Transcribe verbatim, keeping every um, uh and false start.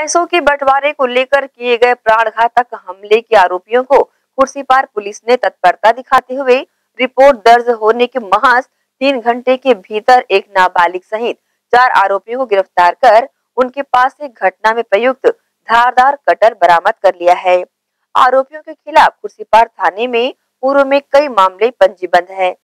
पैसों के बंटवारे को लेकर किए गए प्राणघातक हमले के आरोपियों को खुर्सीपार पुलिस ने तत्परता दिखाते हुए रिपोर्ट दर्ज होने के महज तीन घंटे के भीतर एक नाबालिग सहित चार आरोपियों को गिरफ्तार कर उनके पास से घटना में प्रयुक्त धारदार कटर बरामद कर लिया है। आरोपियों के खिलाफ खुर्सीपार थाने में पूर्व में कई मामले पंजीबद्ध है।